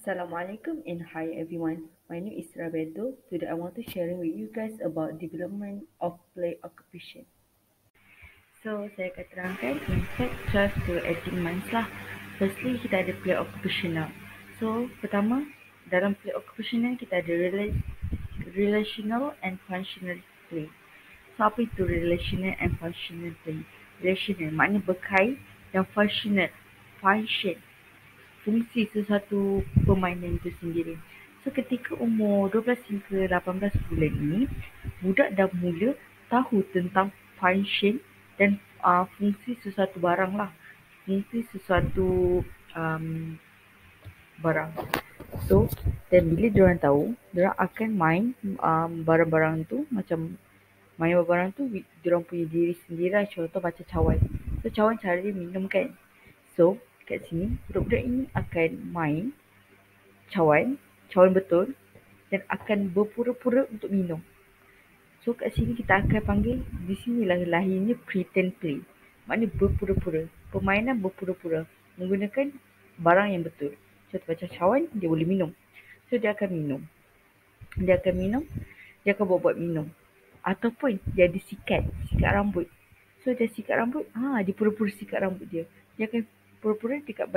Assalamualaikum and hi everyone. My name is Rabeto. Today I want to sharing with you guys about development of play occupation. So saya akan terangkan konsep 12 to 18 months lah. Firstly kita ada play occupational. So pertama dalam play occupational kita ada relational and functional play. So apa itu relational and functional play? Relational maknanya berkait dan functional function fungsi sesuatu permainan itu sendiri. So ketika umur 12 hingga 18 bulan ini, budak dah mula tahu tentang function dan fungsi sesuatu barang lah. Fungsi sesuatu barang. So, dan bila diorang tahu, diorang akan main barang-barang tu macam main barang tu diorang punya diri sendiri lah. Contoh macam cawan. So, cawan cara dia minum kan. So, kat sini budak-budak ini akan main cawan betul dan akan berpura-pura untuk minum. So kat sini kita akan panggil, di sinilah lahirnya pretend play. Maknanya berpura-pura. Permainan berpura-pura menggunakan barang yang betul. Contoh macam cawan, dia boleh minum. So dia akan minum. Dia akan buat-buat minum. Ataupun dia ada sikat rambut. So dia sikat rambut, dia pura-pura sikat rambut dia. Dia akan pura-pura dekat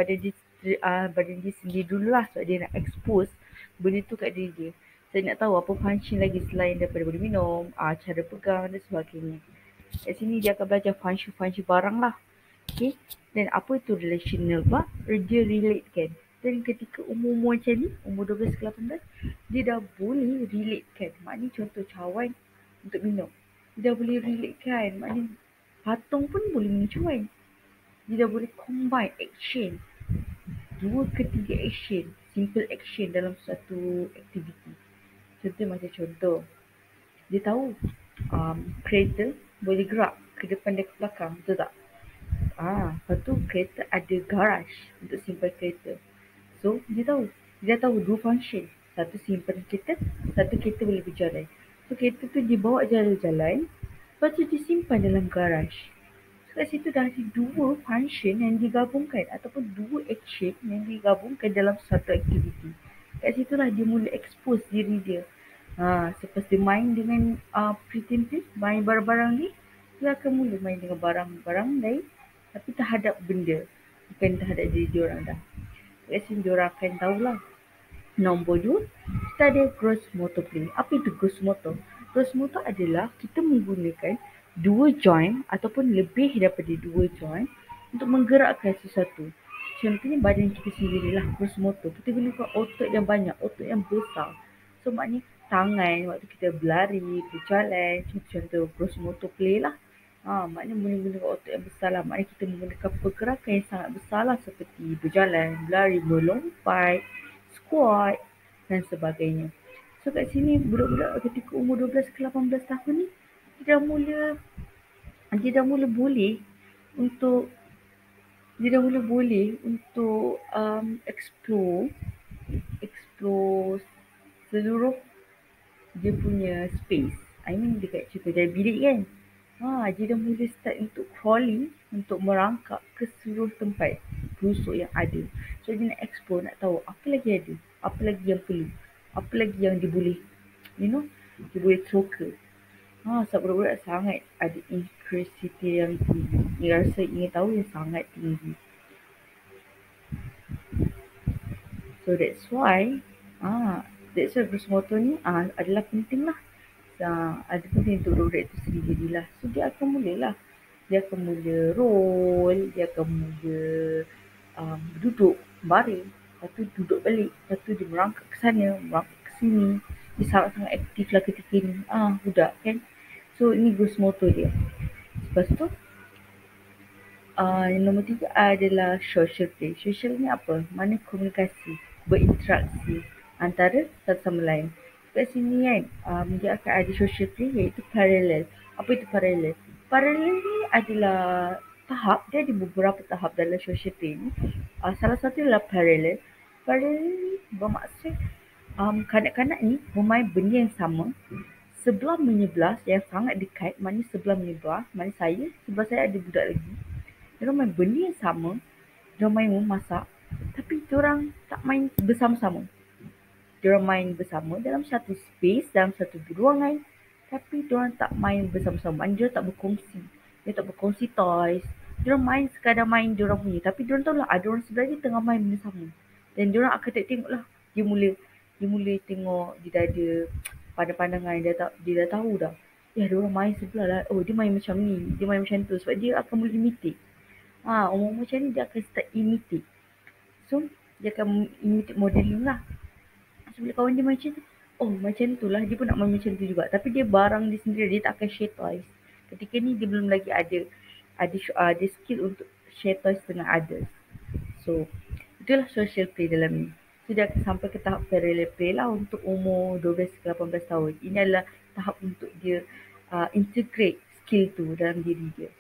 badan dia sendiri dulu lah sebab dia nak expose benda tu kat diri dia. Saya nak tahu apa function lagi selain daripada boleh minum, cara pegang dan sebagainya. Kat sini dia akan belajar function barang lah. Okay. Dan apa itu relational pula? Dia relate kan. Dan ketika umur macam ni, umur 12 ke 18, dia dah boleh relate kan. Maknanya contoh cawan untuk minum. Dia dah boleh relate kan. Maknanya patung pun boleh minum cawan. Dia dah boleh combine action. 2 ke 3 action. Simple action dalam satu aktiviti. Contoh. Dia tahu kereta boleh gerak ke depan dan ke belakang. Betul tak? Lepas tu kereta ada garage untuk simpan kereta. So, dia dah tahu 2 function. Satu simpan kereta, satu kereta boleh berjalan. So, kereta tu dibawa jalan-jalan, lepas tu disimpan dalam garage. So, kat situ dah ada 2 function yang digabungkan ataupun 2 action yang digabungkan dalam satu aktiviti. Kat situlah dia mula expose diri dia. Selepas dia main dengan pretend play, main barang-barang ni, dia akan mula main dengan barang-barang lain tapi terhadap benda, bukan terhadap diri diorang dah. Kat sini diorang akan tahulah. Nombor 2, kita ada gross motor play. Apa itu gross motor? Gross motor adalah kita menggunakan 2 joint ataupun lebih daripada 2 joint untuk menggerakkan sesuatu. Contohnya badan kita sendirilah gross motor. Kita gunakan otot yang banyak, otot yang besar. So maknanya tangan waktu kita berlari, berjalan, contoh gross motor play lah. Maknanya menggunakan otot yang besar lah. Maknanya kita menggunakan pergerakan yang sangat besar lah seperti berjalan, berlari, melompat, squat dan sebagainya. So kat sini budak-budak ketika umur 12 ke 18 tahun ni dia dah mula boleh untuk explore seluruh dia punya space. I mean dekat cerita dari bilik kan. Dia dah mula start untuk crawling, untuk merangkak ke seluruh tempat busuk yang ada. So dia nak explore, nak tahu apa lagi ada, apa lagi yang perlu, apa lagi yang dia boleh, dia boleh troka. Sebab budak-budak sangat ada curiosity yang tinggi. Dia rasa ingin tahu yang sangat tinggi. So that's why gross motor ni adalah penting lah. Ada penting untuk budak-budak itu sendirilah. So dia akan mula roll, dia akan mula duduk, baring, lepas tu duduk balik, lepas tu dia merangkak ke sana, merangkak ke sini. Dia sangat-sangat aktif lah ketika ni. Budak kan. So ini gross motor dia. Lepas tu nombor 3 adalah social play. Social ni apa? Mana komunikasi, berinteraksi antara satu sama lain. Kat sini kan, dia akan ada social play iaitu parallel. Apa itu parallel? Parallel ni adalah tahap, dia ada beberapa tahap dalam social play ni. Salah satu adalah parallel. Parallel ni bermaksud kanak-kanak ni bermain benda yang sama sebelah menyebelah yang sangat dekat. Mana sebelah menyebelah, mana saya, sebelah saya ada budak lagi. Diorang main benda yang sama, diorang main memasak, Tapi diorang tak main bersama-sama. Diorang main bersama dalam satu space, dalam satu ruangan. Tapi diorang tak main bersama-sama. Maksudnya diorang tak berkongsi. Dia tak berkongsi toys. Diorang main sekadar main diorang punya. Tapi diorang tahu lah ada orang sebelah dia tengah main benda sama. Dan diorang akan tengok lah. Dia mula tengok, dia dah ada pandang-pandangan. Dia dah tahu dah. Ya, dia orang main sebelah lah. Oh, dia main macam ni. Dia main macam tu. Sebab dia akan mula imitate. Umur macam ni dia akan start imitate. So, dia akan imitate modeling lah. So, bila kawan dia macam tu, oh macam tu lah. Dia pun nak main macam tu juga. Tapi dia barang dia sendiri. Dia tak akan share toys. Ketika ni dia belum lagi ada skill untuk share toys dengan others. So, itulah social play dalam ni. So, dia akan sampai ke tahap parallel play lah untuk umur 12 ke 18 tahun. Ini adalah tahap untuk dia integrate skill tu dalam diri dia.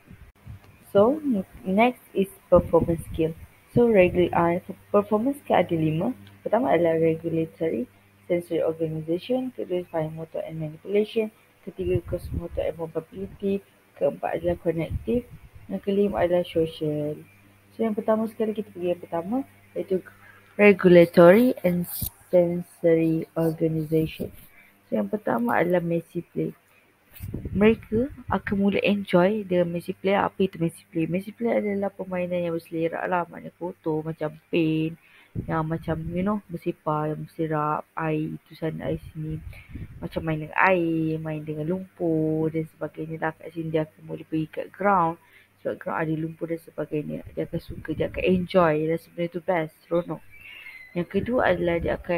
So, next is performance skill. So, performance skill ada 5. Pertama adalah regulatory, sensory organization. Kedua, fine motor and manipulation. Ketiga, gross motor and mobility. Keempat adalah connective. Yang kelima adalah social. So, yang pertama sekali kita pergi yang pertama, iaitu regulatory and sensory organization. So, yang pertama adalah messy play. Mereka akan mula enjoy dengan Messi Play. Apa itu Messi Play? Messi Play adalah permainan yang berselerak lah. Maknanya kotor macam paint. Yang macam bersepah, yang berserap, air itu sana, air sini. Macam main dengan air, main dengan lumpur dan sebagainya lah. Kat sini dia akan mula pergi kat ground. Sebab ground ada lumpur dan sebagainya. Dia akan suka, dia akan enjoy. Dan sebenarnya itu best, seronok. Yang kedua adalah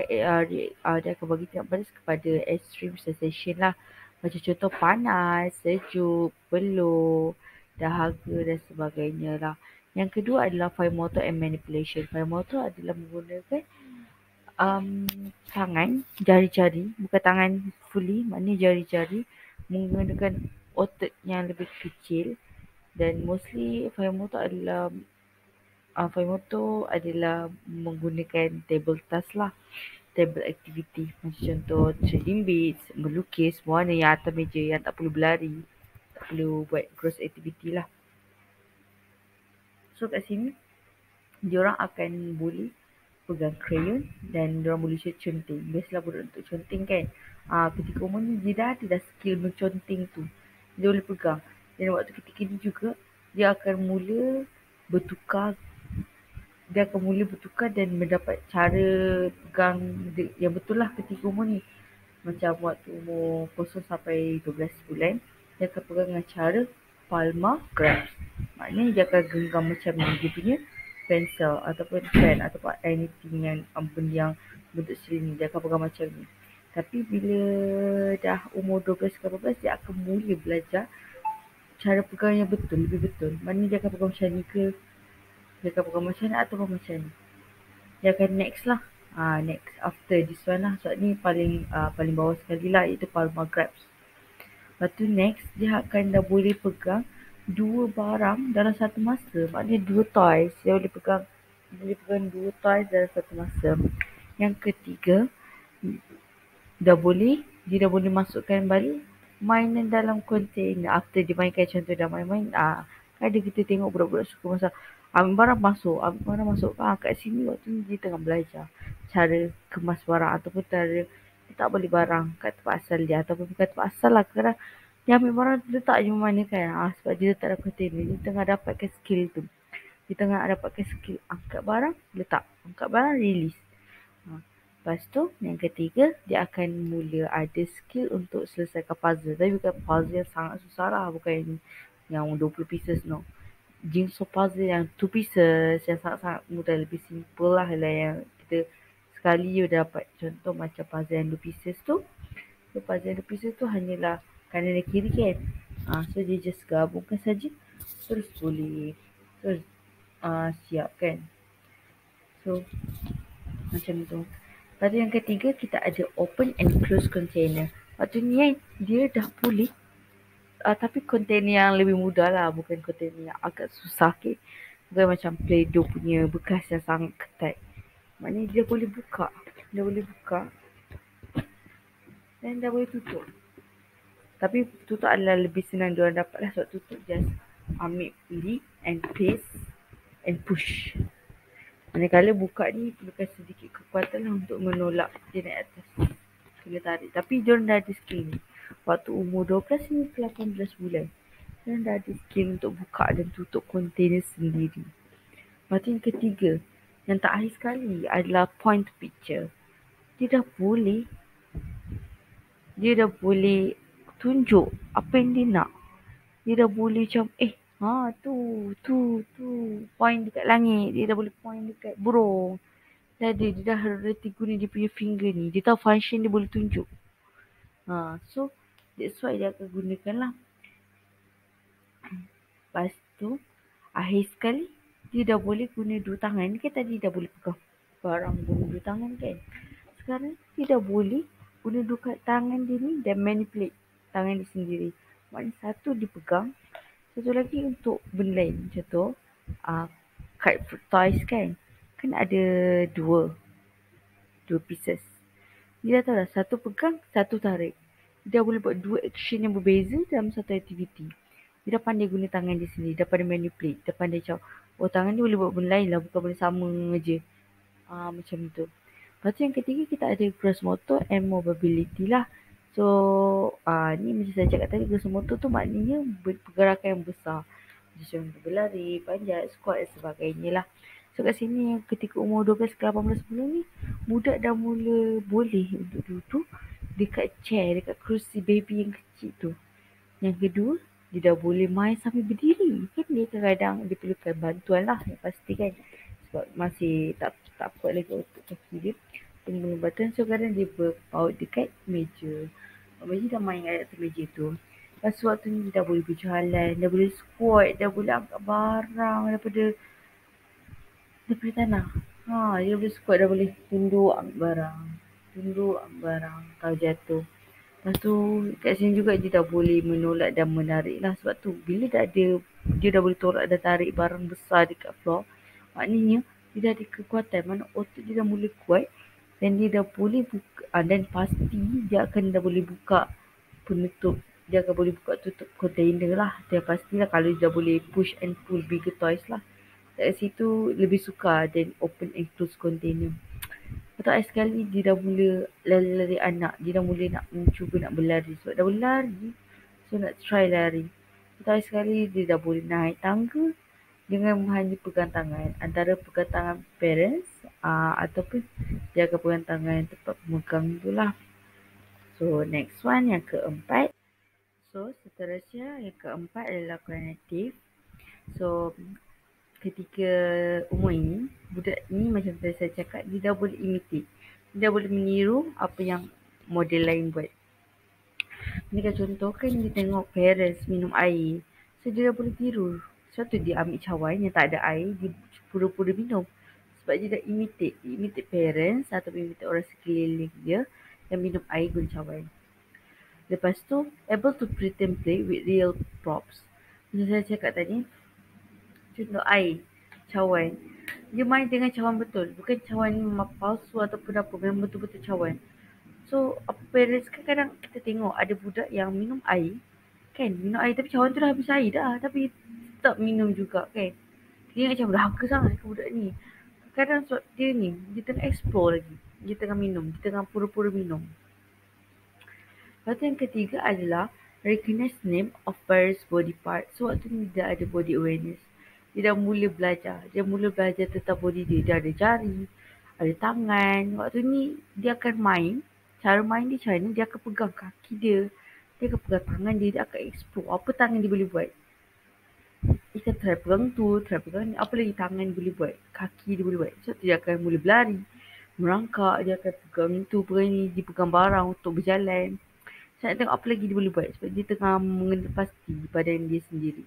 dia akan bagi tindak balas kepada extreme sensation lah. Macam contoh panas, sejuk, peluh, dahaga dan sebagainya lah. Yang kedua adalah fine motor and manipulation. Fine motor adalah menggunakan tangan, jari-jari, bukan tangan fully, maknanya jari-jari menggunakan otot yang lebih kecil. Dan mostly fine motor adalah menggunakan table task lah. Table activity macam contoh trading beats, melukis, mewarna yang atas meja yang tak perlu berlari, tak perlu buat gross activity lah. So kat sini diorang akan boleh pegang crayon dan diorang boleh conteng. Biasalah budak untuk conteng kan. Ketika umur ni dia dah skill menconteng tu. Dia boleh pegang. Dan waktu ketika ni juga dia akan mula bertukar dan mendapat cara pegang yang betul lah ketika umur ni. Macam waktu umur 0 sampai 12 bulan, dia akan pegang dengan cara palmar grasp. Maknanya dia akan genggam macam ni dia punya pencil ataupun pen ataupun anything yang benda yang bentuk silinder, dia akan pegang macam ni. Tapi bila dah umur 12 ke 18, dia akan mula belajar cara pegang yang betul, lebih betul. Maknanya dia akan pegang macam ni ke, dia akan pegang macam ni ataupun macam ni. Dia akan next lah. Next after this one lah. Sebab ni paling bawah sekali lah, iaitu palmar grasp. Lepas tu next, dia akan dah boleh pegang dua barang dalam satu masa. Maknanya dua toys. Dia boleh pegang dua toys dalam satu masa. Yang ketiga, dia dah boleh masukkan balik mainan dalam container. After dia mainkan, contoh dah main-main, ada kita tengok budak-budak suka masak. Ambil barang masuk. Kat sini waktu ni dia tengah belajar cara kemas barang ataupun cara letak balik barang kat tempat asal dia, ataupun bukan tempat asal lah, kadang dia ambil barang letak je mana kan. Sebab dia letak dalam container, dia tengah dapatkan skill tu. Dia tengah dapatkan skill angkat barang, letak, angkat barang, release. Lepas tu yang ketiga, dia akan mula ada skill untuk selesaikan puzzle. Tapi bukan puzzle yang sangat susah lah, bukan yang 20 pieces, no. Jigsaw puzzle yang 2 pieces yang sangat-sangat mudah, lebih simple lah yang kita sekali je dapat. Contoh macam puzzle yang 2 pieces tu. So puzzle yang 2 pieces tu hanyalah kanan dan kiri kan. So dia just gabungkan saja, terus boleh terus siap kan. So macam tu. Lepas tu yang ketiga, kita ada open and close container. Lepas tu ni dia dah boleh tapi container yang lebih mudah lah, bukan container yang agak susah ke. Bukan macam Play-Doh punya bekas yang sangat ketat. Maknanya dia boleh buka dan dah boleh tutup. Tapi tutup adalah lebih senang diorang dapat lah, sebab tutup just ambil lid and paste and push. Manakala buka ni perlukan sedikit kekuatan lah untuk menolak dia naik atas. Kena tarik. Tapi diorang dah ada skill ni. Waktu umur 12 hingga ke 18 bulan. Diorang dah ada skill untuk buka dan tutup kontainer sendiri. Lepas tu yang ketiga, yang terakhir sekali adalah point picture. Dia dah boleh tunjuk apa yang dia nak. Dia dah boleh macam tu point dekat langit, dia dah boleh point dekat burung. Dia dah reti guna dia punya finger ni. Dia tahu function dia boleh tunjuk. So that's why dia akan gunakan lah. Lepas tu akhir sekali dia dah boleh guna dua tangan kan, tadi dah boleh pegang barang guna dua tangan kan. Sekarang dia dah boleh guna dua tangan dia ni dan manipulate tangan dia sendiri. Maknanya satu dia pegang, satu lagi untuk benda lain. Macam tu kite fruit toys kan ada dua pieces. Dia dah tahu dah, satu pegang, satu tarik. Dia dah boleh buat dua action yang berbeza dalam satu aktiviti. Dia dah pandai guna tangan dia sendiri, dah pandai manipulate, dah pandai macam, tangan dia boleh buat benda lain lah, bukan boleh sama je. Macam tu. Lepas tu yang ketiga kita ada gross motor and mobility lah. So, ni macam saya cakap tadi, gross motor tu maknanya pergerakan yang besar. Macam berlari, panjat, squat dan sebagainya lah. So kat sini ketika umur 12 ke 18 bulan ni, budak dah mula boleh untuk duduk dekat chair, dekat kerusi baby yang kecil tu. Yang kedua, dia dah boleh main sambil berdiri. Kan dia kadang-kadang dia perlukan bantuan lah, yang pasti kan. Sebab masih tak kuat lagi otot kaki dia. Perlu bantuan, so kadang dia berpaut dekat meja. Meja dah main kat atas meja tu. Lepas waktu ni dia dah boleh berjalan, dah boleh squat, dah boleh angkat barang daripada tanah. Dia boleh squat, dah boleh tunduk ambil barang kalau jatuh. Lepas tu kat sini juga dia dah boleh menolak dan menarik lah. Sebab tu bila dia dah boleh tolak dan tarik barang besar dekat floor, maknanya dia dah ada kekuatan, mana otot dia dah mula kuat dan dia dah boleh buka, dan pasti dia akan dah boleh buka penutup, dia akan boleh buka tutup container lah. Dia pastilah kalau dia dah boleh push and pull bigger toys lah. Kat situ lebih sukar dan open and close container. Lepas sekali dia dah mula lari-lari anak. Dia dah mula nak mencuba nak berlari. Sebab dah boleh lari. So nak try lari. Lepas sekali dia dah boleh naik tangga dengan hanya pegang tangan. Antara pegang tangan parents ataupun dia akan pegang tangan tempat pemegang tu lah. So next one yang keempat. So seterusnya yang keempat adalah cognitive. So ketika umur ini, budak ni macam tadi saya cakap, dia dah boleh imitate. Dia dah boleh meniru apa yang model lain buat. Ni kan contoh kan dia tengok parents minum air. So dia dah boleh tiru. Suatu dia ambil cawan yang tak ada air, dia pura-pura minum. Sebab dia dah imitate. Dia imitate parents atau imitate orang sekeliling dia yang minum air guna cawan. Lepas tu, able to pretend play with real props. Macam saya cakap tadi, contoh air, cawan. Dia main dengan cawan betul. Bukan cawan palsu ataupun apa. Memang betul-betul cawan. So, parents kan kadang kita tengok ada budak yang minum air. Kan, minum air tapi cawan tu dah habis air dah. Tapi tetap minum juga kan. Dia macam dahaga sangat ke budak ni. Kadang sebab dia ni, dia tengah explore lagi. Dia tengah minum. Dia tengah pura-pura minum. Lepas tu yang ketiga adalah recognize name of various body parts. So waktu ni dia ada body awareness. Dia dah mula belajar. Dia mula belajar tentang body dia. Dia ada jari, ada tangan. Waktu ni dia akan main. Cara main dia macam mana? Dia akan pegang kaki dia. Dia akan pegang tangan dia. Dia akan explore apa tangan dia boleh buat. Dia akan try pegang tu, try pegang ni. Apa lagi tangan dia boleh buat. Kaki dia boleh buat. So dia akan mula berlari. Merangkak. Dia akan pegang tu, pegang ni. Dia pegang barang untuk berjalan. Saya nak tengok apa lagi dia boleh buat. Sebab dia tengah mengenal pasti badan dia sendiri.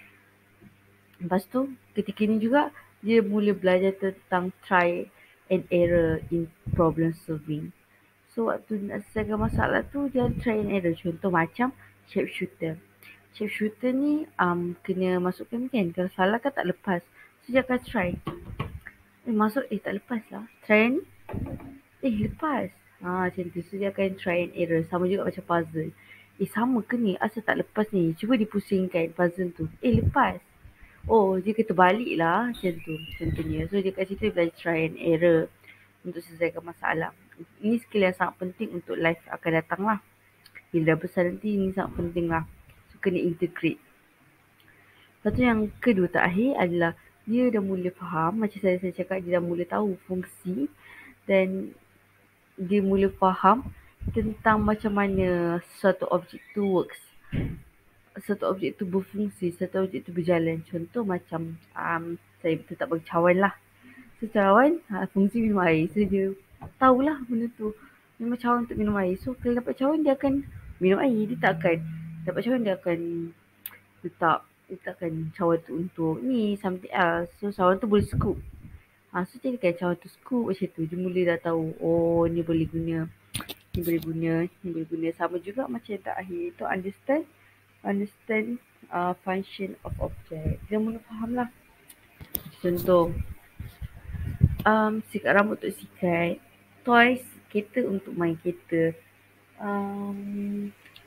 Lepas tu, ketika ni juga, dia mula belajar tentang try and error in problem solving. So, waktu nak selesaikan masalah tu, dia try and error. Contoh macam sharpshooter. Sharpshooter ni kena masukkan kan. Kalau salah kan tak lepas. So, dia akan try. Masuk, tak lepas lah. Try ni. Lepas. Macam tu. So, dia akan try and error. Sama juga macam puzzle. Sama ke ni? Asal tak lepas ni? Cuba dipusingkan puzzle tu. Lepas. Oh, dia kata balik lah macam tu contohnya. So dia kat situ dia belajar try and error untuk selesaikan masalah. Ini skill yang sangat penting untuk life akan datang lah. Bila dah besar nanti ini sangat penting lah. So kena integrate. Lepas tu yang kedua terakhir adalah dia dah mula faham, macam saya cakap, dia dah mula tahu fungsi dan dia mula faham tentang macam mana satu objek tu works. Satu objek tu berfungsi, satu objek tu berjalan. Contoh macam saya letak bagi cawan lah. So cawan fungsi minum air. So dia tahulah benda tu. Memang cawan untuk minum air. So kalau dapat cawan dia akan minum air. Dia tak akan dapat cawan dia akan letakkan cawan tu untuk ni something else. So cawan tu boleh scoop. So jadikan cawan tu scoop macam tu. Dia mula dah tahu. Oh ni boleh guna. Ni boleh guna. Ni boleh guna. Sama juga macam yang terakhir tu understand function of object. Dia mula faham lah. Contoh, sikat rambut untuk sikat, toys, kereta untuk main kereta, um,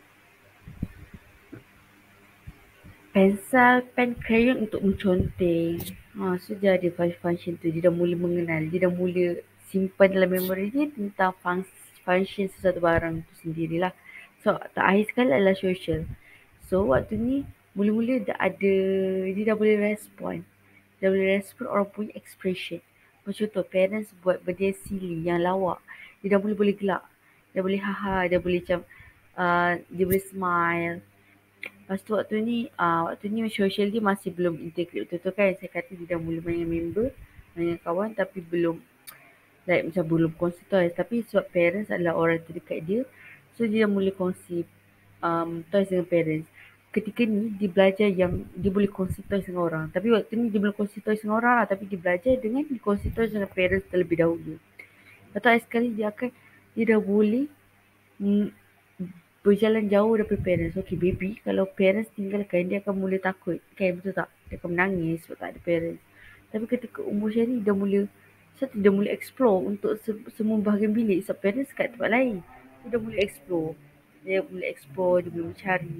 pensel, pen, crayon untuk menconteng. So dia ada function tu, dia dah mula mengenal, dia dah mula simpan dalam memori dia tentang function sesuatu barang tu sendirilah. So terakhir sekali adalah social. So waktu ni mula-mula dia dah boleh respon. Dia boleh respon orang punya expression. Macam contoh parents buat benda silly yang lawak. Dia dah boleh gelak. Dia boleh haha, dia boleh macam dia boleh smile. Lepas tu waktu ni social dia masih belum integrate betul-betul kan. Saya kata dia dah mula main dengan member, main dengan kawan tapi belum like macam belum kongsi toys. Tapi sebab parents adalah orang terdekat dia, so dia dah mula kongsi toys dengan parents. Ketika ni dia belajar yang dia boleh kongsi toys dengan orang. Tapi waktu ni dia belum kongsi toys dengan orang lah. Tapi dia belajar dengan dia kongsi toys dengan parents terlebih dahulu. Lepas tu sekali dia dah boleh berjalan jauh daripada parents. Okay, baby kalau parents tinggalkan dia akan mula takut. Kan, betul tak? Dia akan menangis sebab tak ada parents. Tapi ketika umur macam ni, dia mula explore untuk semua bahagian bilik. Sebab parents kat tempat lain. Dia dah mula explore. Dia mula mencari.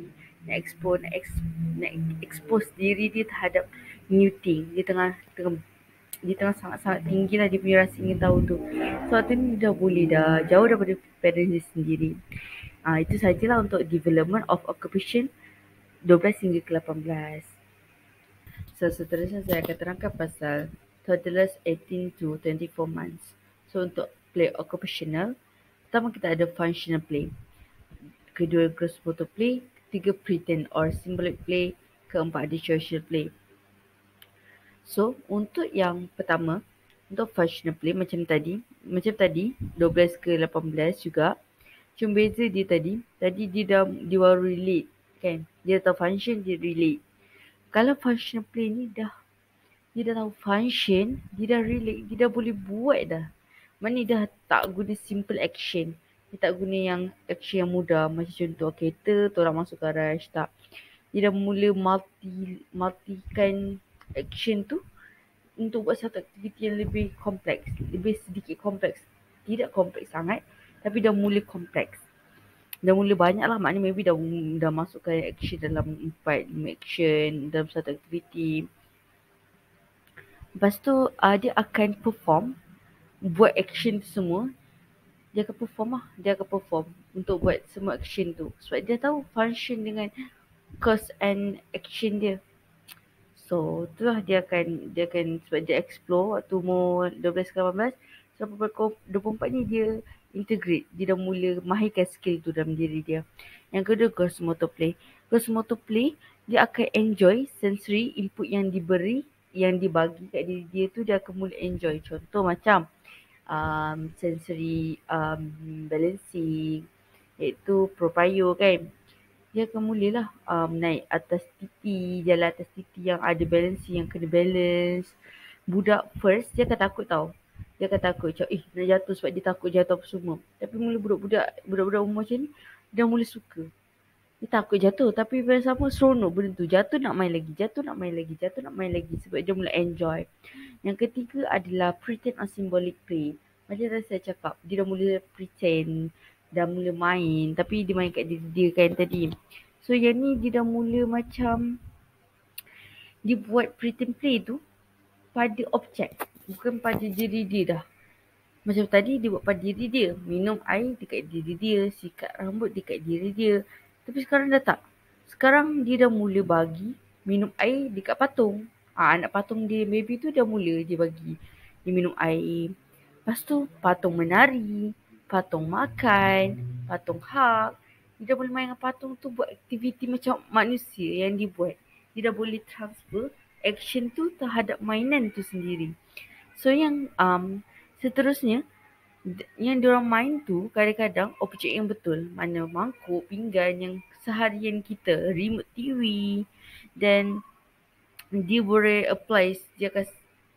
Nak expose diri dia terhadap new thing. Dia tengah sangat-sangat tinggi lah dia punya rasa ingin tahu tu. So waktu ni dia dah boleh dah jauh daripada parents dia sendiri. Itu sajalah untuk development of occupation 12 hingga ke 18. So seterusnya saya akan terangkan pasal toddlers 18 to 24 months. So untuk play occupational, pertama kita ada functional play. Kedua gross motor play, ketiga pretend or symbolic play, keempat ada social play. So untuk yang pertama, untuk functional play macam tadi 12 ke 18 juga. Cuma beza dia tadi dia baru relate kan. Dia tahu function, dia relate. Kalau functional play ni dia dah tahu function, dia dah relate, dia dah boleh buat dah. Maknanya dah tak guna simple action. Dia tak guna yang action yang mudah macam contoh kereta tu orang masuk garage, tak. Dia dah mula multikan action tu untuk buat satu aktiviti yang lebih kompleks, lebih sedikit kompleks. Tidak kompleks sangat, tapi dah mula kompleks. Dah mula banyak lah, maknanya maybe dah masukkan action dalam 4-5 action dalam satu aktiviti. Lepas tu dia akan perform, buat action tu semua. Dia akan perform untuk buat semua action tu. Sebab dia tahu function dengan cause and action dia. So itulah dia akan sebab dia explore waktu umur 12 ke 18, sampai 24 ni dia integrate. Dia dah mula mahirkan skill tu dalam diri dia. Yang kedua, gross motor play. Gross motor play, dia akan enjoy sensory input yang dibagi kat diri dia tu, dia akan mula enjoy. Contoh macam sensory balancing, iaitu proprio kan. Dia akan mulalah naik atas titi, jalan atas titi yang ada balancing, yang kena balance. Budak first dia akan takut tau. Dia akan takut macam nak jatuh sebab dia takut jatuh apa semua. Tapi mula budak-budak umur macam ni, dia mula suka. Dia takut jatuh tapi pada sama seronok benda tu. Jatuh nak main lagi sebab dia mula enjoy. Yang ketiga adalah pretend or symbolic play. Macam tadi saya cakap, dia dah mula pretend, dah mula main tapi dia main kat diri dia kan tadi. So yang ni dia dah mula macam Dia buat pretend play tu pada objek, bukan pada diri dia dah. Macam tadi dia buat pada diri dia, minum air dekat diri dia, sikat rambut dekat diri dia. Tapi sekarang dah tak. Sekarang dia dah mula bagi minum air dekat patung. Anak patung dia, baby tu dah mula dia bagi dia minum air. Lepas tu patung menari, patung makan, patung hug. Dia dah boleh main dengan patung tu, buat aktiviti macam manusia yang dia buat. Dia dah boleh transfer action tu terhadap mainan tu sendiri. So yang seterusnya, yang diorang main tu kadang-kadang objek yang betul. Mana mangkuk, pinggan yang seharian kita, remote TV, dan dia boleh apply, dia akan,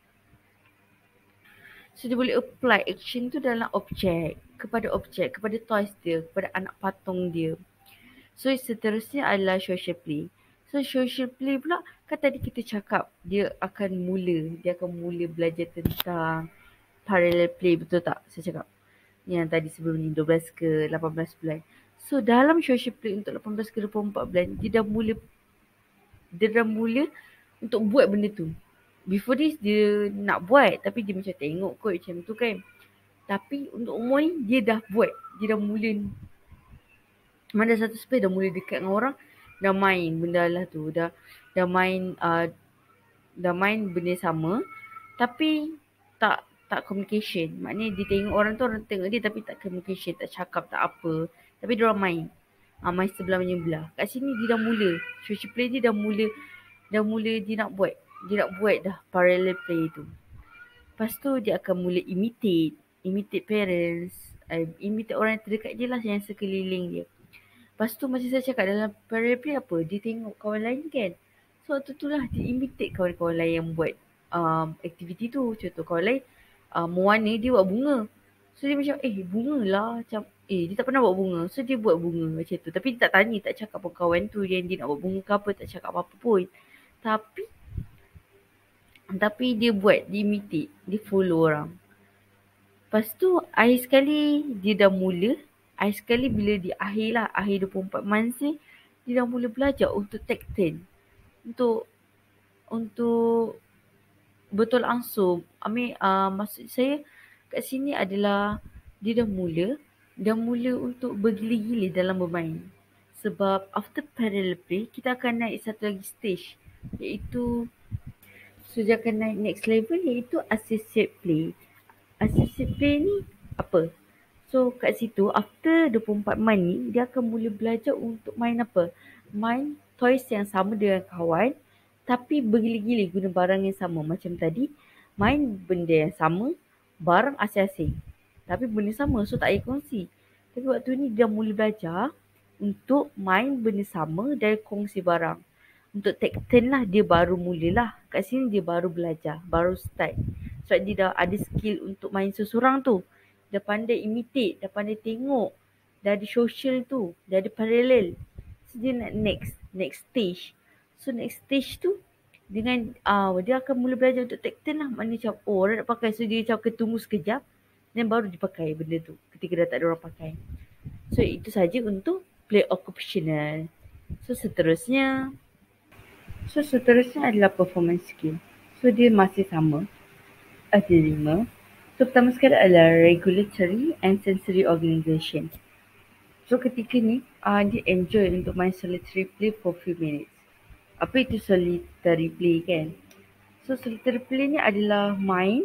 so dia boleh apply action tu dalam objek, kepada toys dia, kepada anak patung dia. So seterusnya adalah social play. So social play pula, kan tadi kita cakap dia akan mula belajar tentang parallel play, betul tak saya cakap? Yang tadi sebelum ni 12 ke 18 bulan. So dalam social play untuk 18 ke 24 bulan, dia dah mula untuk buat benda tu. Before this dia nak buat, tapi dia macam tengok kot macam tu kan. Tapi untuk umur ni dia dah buat. Dia dah mula, mana satu space dah mula dekat dengan orang, dah main benda lah tu. Dah main benda sama, tapi tak communication. Maknanya dia tengok orang tu, orang tengok dia tapi tak communication, tak cakap, tak apa. Tapi dia orang main. Main sebelah menyebelah. Kat sini dia dah mula. Social play dia dah mula dia nak buat. Dia nak buat dah parallel play tu. Lepas tu dia akan mula imitate parents, imitate orang yang terdekat dia lah, yang sekeliling dia. Lepas tu macam saya cakap, dalam parallel play apa, dia tengok kawan lain kan. So waktu tu lah dia imitate kawan-kawan lain yang buat aktiviti tu. Contoh kawan lain mewarna, dia buat bunga. So dia macam bunga lah, macam dia tak pernah buat bunga. So dia buat bunga macam tu. Tapi dia tak tanya, tak cakap pun kawan tu yang dia nak buat bunga ke apa, tak cakap apa-apa pun. Tapi dia buat, dia imitate, dia follow orang. Lepas tu akhir sekali bila dia akhir 24 months ni, dia dah mula belajar untuk take turn. Untuk betul ansur. Maksud saya kat sini adalah dia dah mula untuk bergila-gila dalam bermain. Sebab after parallel play, kita akan naik satu lagi stage, iaitu, so dia akan naik next level, iaitu associate play. Associate play ni apa? So kat situ after 24 month ni, dia akan mula belajar untuk main apa? Main toys yang sama dengan kawan, tapi bergila-gila guna barang yang sama. Macam tadi, main benda yang sama, barang asing-asing. Tapi benda sama, so tak payah kongsi. Tapi waktu ni dia mula belajar untuk main benda sama dan kongsi barang. Untuk take turn lah, dia baru mulalah. Kat sini dia baru belajar, baru start. Sebab dia dah ada skill untuk main seseorang tu. Dah pandai imitate, dah pandai tengok, dah ada social tu, dah ada parallel. So dia nak next stage. So next stage tu, dengan dia akan mula belajar untuk take turn lah. Maknanya macam orang nak pakai, so dia macam akan tunggu sekejap, dan baru dipakai benda tu ketika dah tak ada orang pakai. So itu saja untuk play occupational. So seterusnya adalah performance skill. So dia masih sama, ada 5. So pertama sekali adalah regulatory and sensory organization. So ketika ni dia enjoy untuk main solitary play for few minutes. Apa itu solitary play kan? So solitary play ni adalah main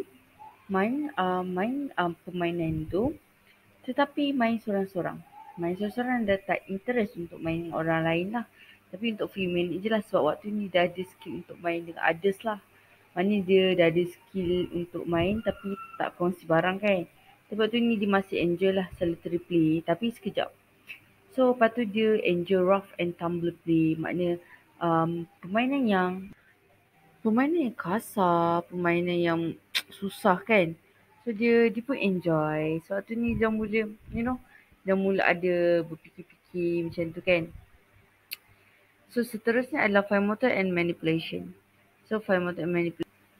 permainan tu, tetapi main sorang-sorang. Main sorang-sorang dah tak interest untuk main dengan orang lain lah. Tapi untuk few minutes je lah, sebab waktu ni dah ada skill untuk main dengan others lah. Maknanya dia dah ada skill untuk main tapi tak kongsi barang kan. Tapi waktu ni dia masih enjoy lah solitary play, tapi sekejap. So lepas tu dia enjoy rough and tumble play. Maknanya permainan yang kasar, permainan yang susah kan. So dia pun enjoy. So waktu ni dah mula, dah mula ada berfikir-fikir macam tu kan. So seterusnya adalah fine motor and manipulation. So fine motor and manipulation,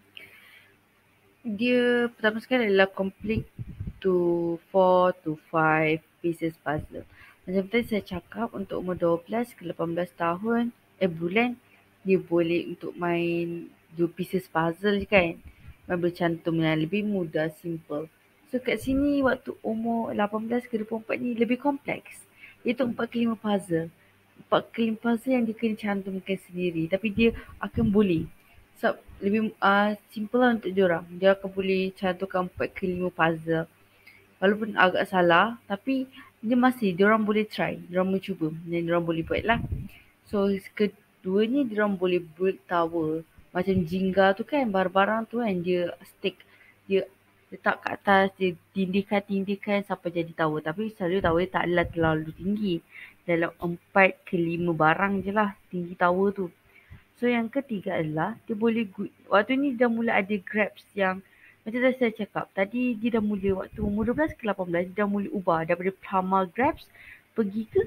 dia pertama sekali adalah complete to 4 to 5 pieces puzzle. Macam tadi saya cakap, untuk umur 12 ke 18 tahun, bulan, Dia boleh untuk main 2 pieces puzzle je kan. Main bercantum yang lebih mudah, simple. So kat sini waktu umur 18 ke 24 ni lebih kompleks. Iaitu 4 ke 5 puzzle. 4 ke 5 puzzle yang dia kena cantumkan sendiri. Tapi dia akan boleh. So lebih simple lah untuk diorang. Dia akan boleh cantumkan 4 ke 5 puzzle. Walaupun agak salah, tapi dia masih, diorang boleh try. Diorang mencuba dan diorang boleh buat lah. So keduanya diorang boleh build tower. Macam Jenga tu kan, barang-barang tu kan dia stick, dia letak kat atas, dia tindihkan sampai jadi tower. Tapi selalu tower dia tak adalah terlalu tinggi. Dalam 4 ke 5 barang je lah tinggi tower tu. So yang ketiga adalah dia boleh waktu ni dah mula ada grabs yang macam tadi saya cakap. Tadi dia dah mula waktu umur 12 ke 18 dia dah mula ubah daripada plumber grabs pergi ke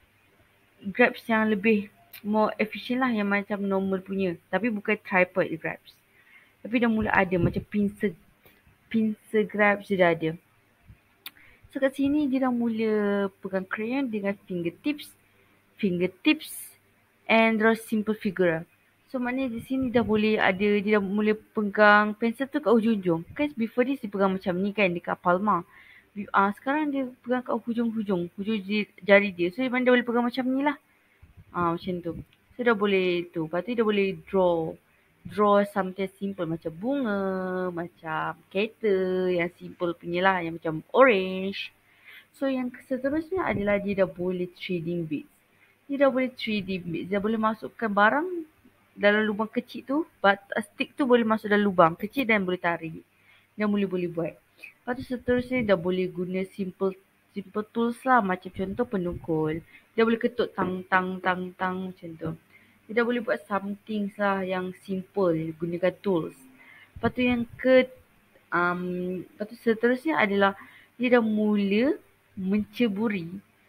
grabs yang lebih more efficient lah, yang macam normal punya. Tapi bukan tripod grabs. Tapi dah mula ada macam pincer grabs dia dah ada. So kat sini dia dah mula pegang crayon dengan fingertips and draw simple figure. So maknanya di sini dah boleh ada, dia dah mula pegang pensel tu kat hujung-hujung. Kan before this dia pegang macam ni kan dekat palma. Sekarang dia pegang kat hujung jari dia. So dia boleh pegang macam ni lah. Macam tu. So dah boleh tu. Lepas tu dah boleh draw something simple macam bunga, macam kereta yang simple punya lah, yang macam orange. So yang seterusnya adalah dia dah boleh 3D bits. Dia dah boleh 3D bits. Dia boleh masukkan barang dalam lubang kecil tu. Stick tu boleh masuk dalam lubang kecil dan boleh tarik. Dia boleh buat. Lepas tu seterusnya dah boleh guna simple tools lah. Macam contoh penukul. Dia boleh ketuk tang macam tu. Dia dah boleh buat something lah yang simple gunakan tools. Lepas tu lepas tu seterusnya adalah dia dah mula menceburi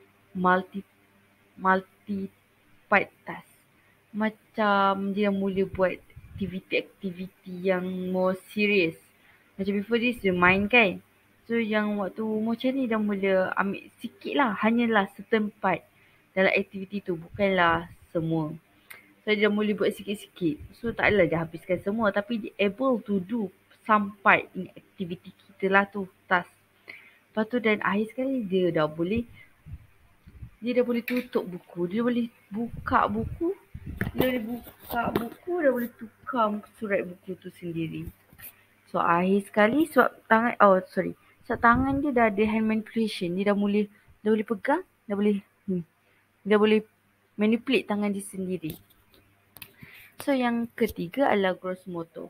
multi part task. Macam dia mula buat aktiviti yang more serious. Macam before this dia main kan. So yang waktu umur macam ni dah mula ambil sikit lah. Hanyalah certain part dalam aktiviti tu. Bukanlah semua. So dia dah mula buat sikit-sikit. So tak adalah dia habiskan semua. Tapi dia able to do some part in aktiviti kita lah tu. Task. Lepas tu dan akhir sekali dia dah boleh tutup buku. Dia boleh buka buku. Dia boleh tukar surat buku tu sendiri. So akhir sekali sebab tangan dia dah ada hand manipulation. Dia dah boleh pegang, dah boleh manipulate tangan dia sendiri. So yang ketiga adalah gross motor.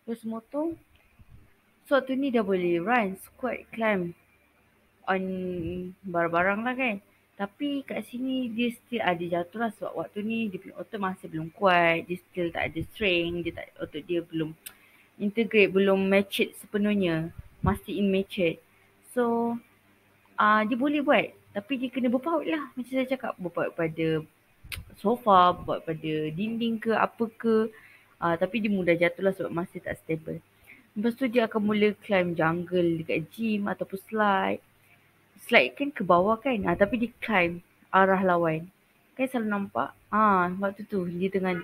So waktu ni dah boleh run, squat, climb on barang-barang lah kan. Tapi kat sini dia still ada jatuh lah sebab waktu ni dia punya otot masih belum kuat. Dia still tak ada strength. Otot dia belum integrate, belum matured sepenuhnya. Masih immature. So dia boleh buat. Tapi dia kena berpaut lah. Macam saya cakap, berpaut pada sofa, berpaut pada dinding ke apa ke. Tapi dia mudah jatuh lah sebab masih tak stable. Lepas tu dia akan mula climb jungle dekat gym ataupun slide. Slide kan ke bawah kan. Tapi dia climb arah lawan. Kan selalu nampak. Waktu tu dia tengah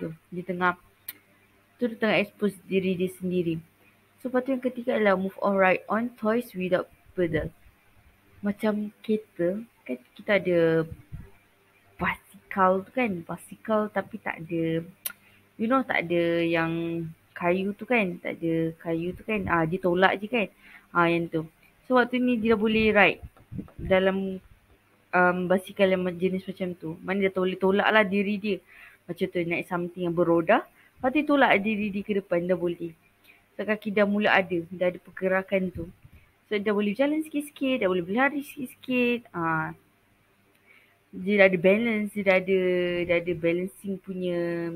expose diri dia sendiri. So lepas tu yang ketiga adalah move on ride on toys without pedal. Macam kereta kan kita ada basikal tu kan. Basikal tapi tak ada, tak ada yang kayu tu kan. Tak ada kayu tu kan. Dia tolak je kan. Yang tu. So waktu ni dia boleh ride dalam basikal yang jenis macam tu. Mana dia boleh tolak lah diri dia. Macam tu naik something yang beroda. Lepas tu tolak diri dia ke depan dah boleh. So kaki dah mula ada. Dah ada pergerakan tu. So dah boleh jalan sikit-sikit. Dah boleh berlari sikit-sikit. Dia dah ada balance. Dia dah ada balancing punya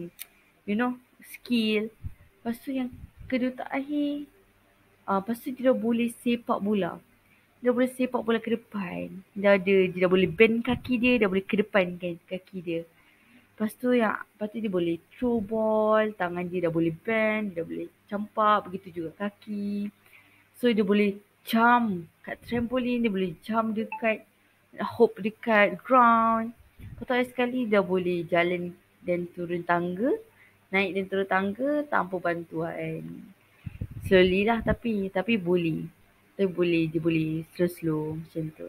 skill. Lepas tu yang kedua terakhir. Lepas tu dia dah boleh sepak bola. Dia boleh sepak bola ke depan. Dia dah boleh bend kaki dia. Dah boleh ke depan kan kaki dia. Lepas tu dia boleh throw ball. Tangan dia dah boleh bend. Dia dah boleh campak. Begitu juga kaki. So dia boleh jump kat trampolin. Dia boleh jump dekat hop dekat ground. Lepas tu sekali dia boleh jalan dan turun tangga. naik dan turun tangga tanpa bantuan. Slowly lah tapi boleh. Tapi boleh, dia boleh slow-slow macam tu.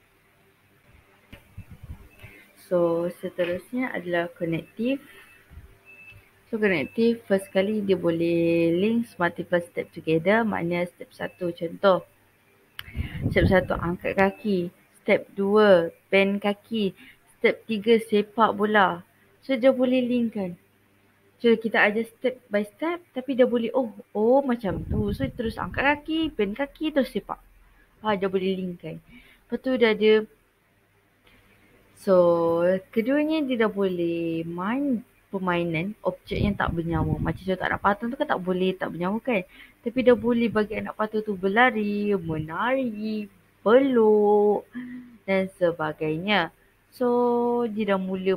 So, seterusnya adalah connective. So, connective first kali dia boleh link multiple step together. Maknanya step 1 contoh. Step 1 angkat kaki. Step 2 bend kaki. Step 3 sepak bola. So, dia boleh link kan. So, kita ajar step by step tapi dia boleh oh macam tu. So, terus angkat kaki, bend kaki, terus sepak. Dia boleh link kan. Lepas tu dia ada. So, keduanya dia dah boleh main permainan objek yang tak bernyawa. Macam contoh anak patung tu kan tak boleh tak bernyawa kan. Tapi dia boleh bagi anak patung tu berlari, menari, peluk dan sebagainya. So, dia dah mula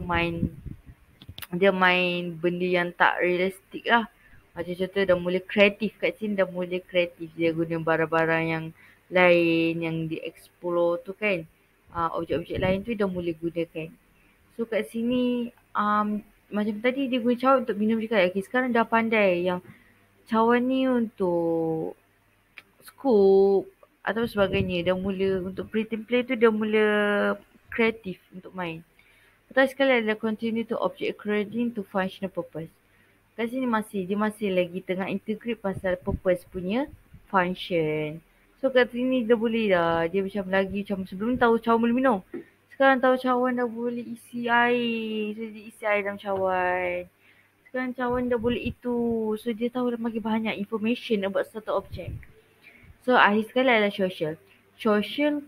main benda yang tak realistik lah. Macam contoh dah mula kreatif kat sini, dah mula kreatif. Dia guna barang-barang yang lain yang di-explore tu kan. Objek-objek lain tu dah mula gunakan. So kat sini macam tadi dia guna cawan untuk minum juga. Okay, sekarang dah pandai yang cawan ni untuk scoop atau sebagainya. Dah mula untuk pretend play tu dah mula kreatif untuk main. Pertama sekali adalah continue to object according to functional purpose. Kat sini dia masih lagi tengah integrate pasal purpose punya function. So kat sini dia boleh dah. Dia macam lagi macam sebelum ni tahu cawan boleh minum. Sekarang tahu cawan dah boleh isi air. So dia isi air dalam cawan. Sekarang cawan dah boleh itu. So dia tahu dah makin banyak information about satu objek. So akhir sekali adalah social. Social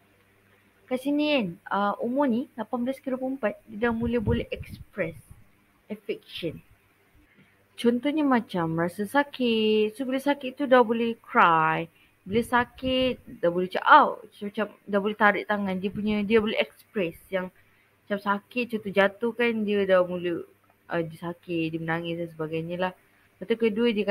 kat sini kan umur ni 18 ke 24 dia dah mula boleh express affection. Contohnya macam rasa sakit. So bila sakit tu dah boleh cry. Bila sakit dah boleh cakap out. Macam dah boleh tarik tangan. Dia boleh express yang macam sakit. Contoh jatuh kan dia dah mula dia sakit. Dia menangis dan sebagainya lah. Lepas tu kedua dia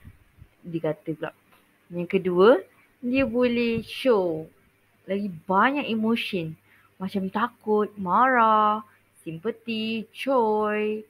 kata pula. Yang kedua dia boleh show lagi banyak emotion. Macam takut, marah, sympathy, joy,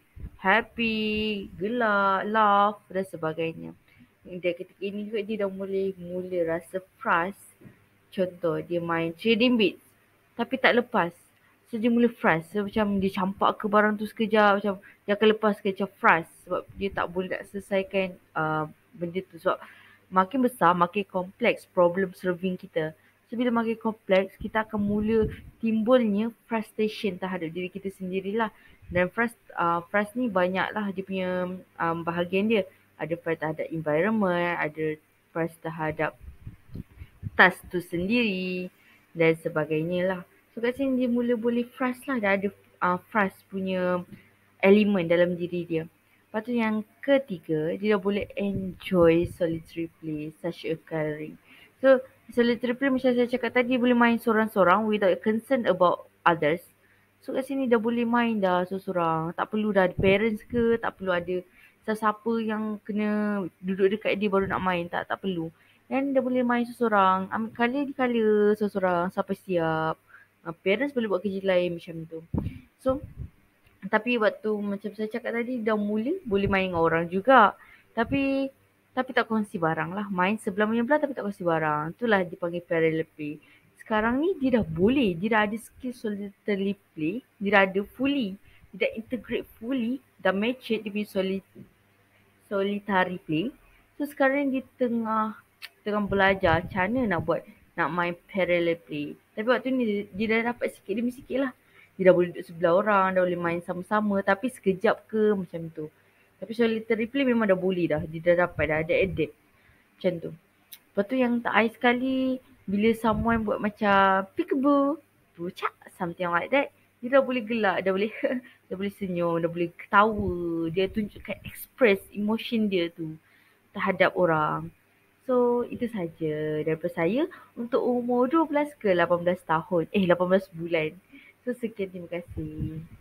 happy, gelak, laugh dan sebagainya. Dan ketika ini juga dia dah mula rasa frust. Contoh dia main trading beats tapi tak lepas. So dia mula frust. So macam dia campak ke barang tu sekejap. Macam dia akan lepas ke macam frust. Sebab dia tak boleh nak selesaikan benda tu. Sebab makin besar makin kompleks problem solving kita. So bila makin kompleks kita akan mula timbulnya frustration terhadap diri kita sendirilah. Dan frust ni banyak lah dia punya bahagian dia. Ada frust terhadap environment, ada frust terhadap task tu sendiri dan sebagainya lah. So kat sini dia mula boleh frust lah. Dah ada frust punya elemen dalam diri dia. Lepas tu yang ketiga, dia dah boleh enjoy solitary play such a coloring. So solitary play macam saya cakap tadi boleh main sorang-sorang without concern about others. So kat sini dah boleh main dah seorang-seorang. Tak perlu dah ada parents ke, tak perlu ada siapa yang kena duduk dekat dia baru nak main. Tak perlu. Dan dia boleh main seorang-seorang. Ambil kala seorang-seorang sampai siap. Parents boleh buat kerja lain macam tu. So tapi waktu macam saya cakap tadi dah mula boleh main dengan orang juga. Tapi tak kongsi barang lah. Main sebelah menyebelah tapi tak kongsi barang. Itulah dipanggil parallel play. Sekarang ni dia dah boleh. Dia dah ada skill solitary play. Dia dah ada fully. Dia dah integrate fully. Dah matured dia punya solitary play. So sekarang dia tengah belajar macam mana nak main parallel play. Tapi waktu ni dia dah dapat sikit demi sikit lah. Dia dah boleh duduk sebelah orang, dah boleh main sama-sama tapi sekejap ke macam tu. Tapi solitary play memang dah boleh dah. Dia dah dapat dah ada adapt. Macam tu. Lepas tu yang tak air sekali bila someone buat macam peekaboo, pucak, something like that. Dia dah boleh gelak, dah boleh dah boleh senyum, dah boleh ketawa. Dia tunjukkan express emotion dia tu terhadap orang. So, itu saja daripada saya untuk umur 12 ke 18 tahun. 18 bulan. So, sekian, terima kasih.